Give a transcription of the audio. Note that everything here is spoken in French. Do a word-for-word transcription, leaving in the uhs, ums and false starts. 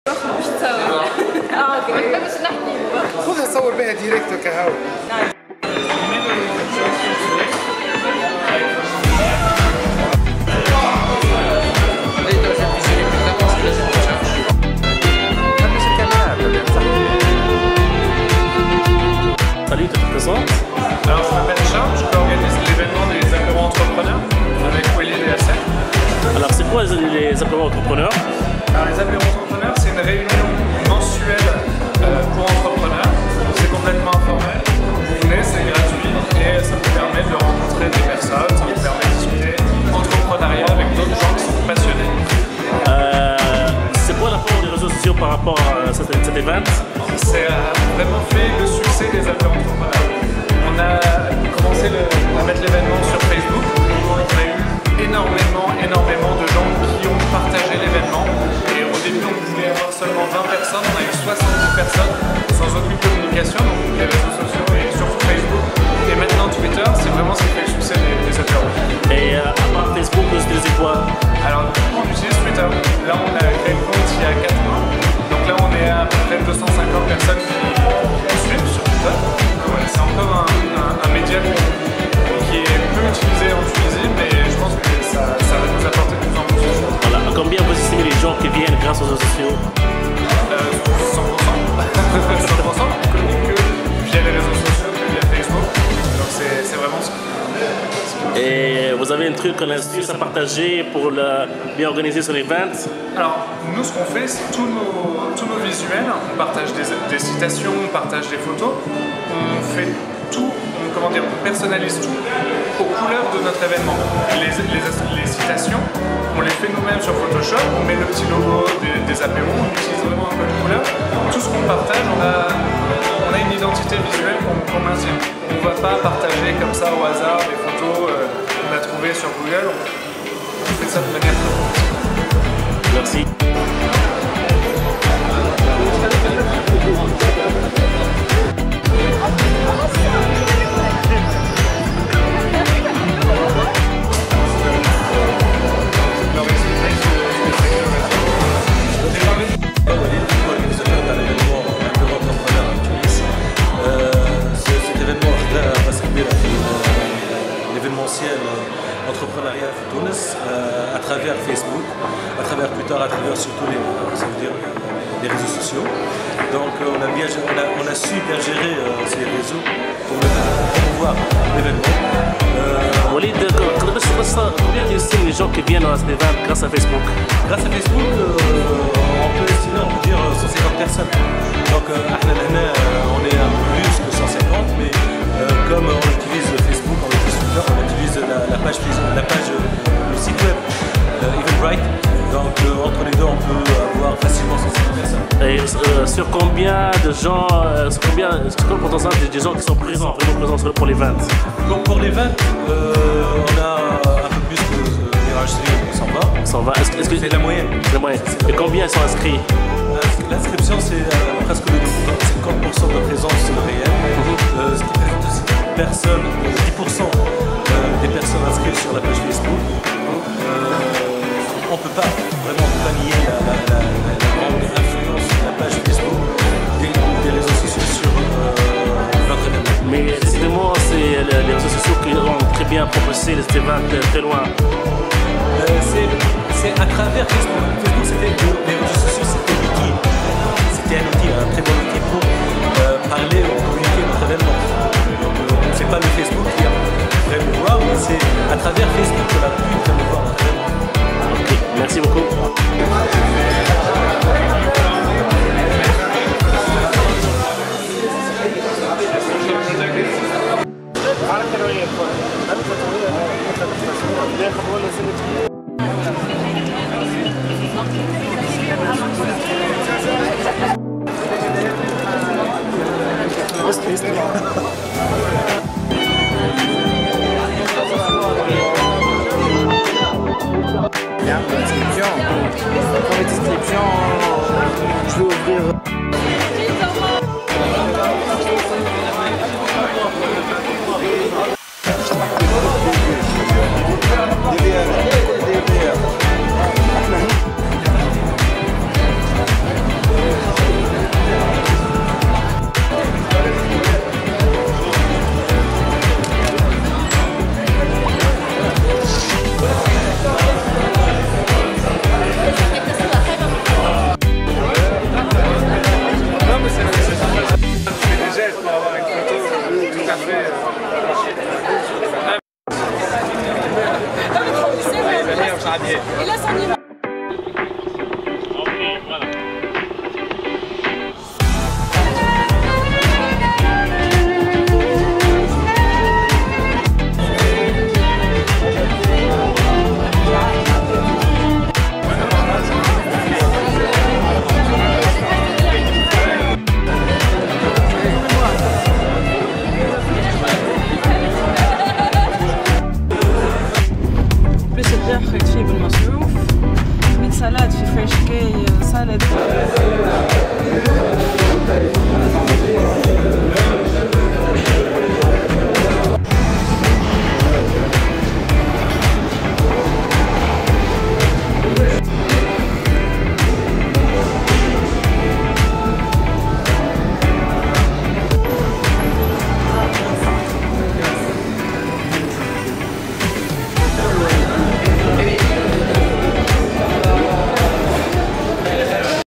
اه اوكي بس نحكي خذها صور بها ديريكت كهو. Salut, tu te présentes? Alors je m'appelle Charles, je organise l'événement des apéros entrepreneurs avec Walid et Hassan. Alors c'est quoi les apéros entrepreneurs? Alors les apéros entrepreneurs, c'est une réunion mensuelle euh, pour entrepreneurs. C'est complètement informel. Vous venez, c'est gratuit et ça vous permet de rencontrer des personnes, ça vous permet de discuter entrepreneuriat avec d'autres gens qui sont passionnés. Euh, c'est quoi l'apport des réseaux sociaux par rapport à cet, cet événement? C'est vraiment fait le succès des apéros entrepreneurs. On a commencé le, à mettre l'événement sur Facebook. On a eu énormément, énormément de gens qui ont partagé l'événement. Et au début, on voulait avoir seulement vingt personnes. On a eu soixante-dix personnes sans aucune communication, donc les réseaux sociaux et surtout Facebook. Et maintenant Twitter, c'est vraiment ce qui fait le succès des, des apéros. Et euh, à part Facebook, vous utilisez quoi? Alors, on utilise Twitter. Là, on a créé le compte il y a quatre mois. Donc là, on est à peu près deux cent cinquante personnes qui nous suivent sur Twitter. Ouais, c'est encore un, un, un média qui est peu utilisé en Tunisie, mais je pense que ça, ça va nous apporter de plus en plus de choses. Voilà. Combien vous estimez les gens qui viennent grâce aux réseaux sociaux? Euh, cent pour cent. cent pour cent plus connu que via les réseaux sociaux, que via Facebook. Donc c'est vraiment ce Et vous avez un truc, une astuce à partager pour le, bien organiser son event? Alors, nous, ce qu'on fait, c'est tous nos, tous nos visuels, on partage des, des citations, on partage des photos, on fait tout, on, comment dire, on personnalise tout aux couleurs de notre événement. Les, les, les citations, on les fait nous-mêmes sur Photoshop, on met le petit logo des, des apéros, on utilise vraiment un peu de couleurs. Tout ce qu'on partage, on a, on a une identité visuelle qu'on qu'on maintient. On ne va pas partager comme ça au hasard des photos euh, qu'on a trouvées sur Google, on, on fait ça de manière très professionnelle. Merci. Entrepreneuriat à Tunis euh, à travers Facebook, à travers Twitter, à travers surtout les, ça veut dire, les réseaux sociaux. Donc euh, on, a bien, on, a, on a su bien gérer euh, ces réseaux pour promouvoir l'événement. Euh, Walid, combien tu estimes les gens qui viennent à cet événement grâce à Facebook? Grâce à Facebook, euh, on peut estimer, on peut dire cent cinquante personnes. Donc euh, on est un peu plus que cent cinquante, mais euh, comme on utilise Facebook, on utilise Twitter, on utilise la, la page Facebook, la page, le site web euh, Eventbrite. Donc euh, entre les deux, on peut avoir facilement cent cinquante personnes. Et euh, sur combien de gens, euh, sur combien, sur combien pourcentage des gens qui sont présents, vraiment présents pour l'event? Donc pour l'event, euh, on a un peu plus que euh, Mirage Stream, cent vingt. cent vingt. Est-ce que c'est la moyenne? C'est la moyenne. Et combien ils sont inscrits? L'inscription, c'est euh, presque le cinquante pour cent de présence réelle, mm-hmm. euh, ce qui représente aussi personnes, euh, dix pour cent euh, des personnes inscrites sur la page Facebook. Euh, on ne peut pas vraiment pas nier la, la, la, la, la grande influence de la page Facebook, des, des réseaux sociaux sur euh, notre événement. Mais décidément, c'est les réseaux sociaux qui ont très bien propulsé les événements très loin. Euh, c'est à travers Facebook. Facebook, c'était les réseaux sociaux, c'était l'outil. C'était un outil, un très bon outil pour euh, parler ou communiquer notre événement. Donc, euh, c'est pas le Facebook qui a promouvoir, mais c'est à travers Facebook qu'on a pu promouvoir notre événement. Ok, merci beaucoup. Il y a une inscription. Pour les inscriptions, je vais ouvrir.